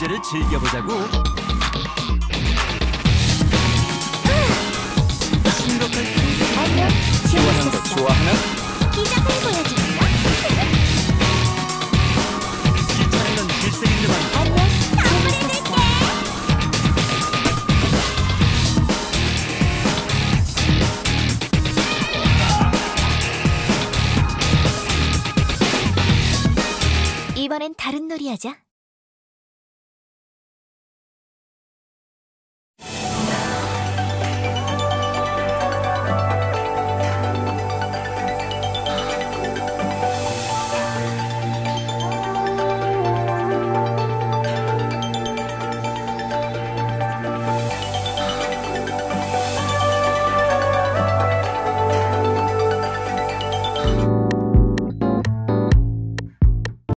축제를 즐겨보자고. 심각할 때 안녕. 시원한 거 좋아하나? 기적을 보여줄까? 귀찮은 질색인데만. 안녕. 선물해줄게. 이번엔 다른 놀이 하자.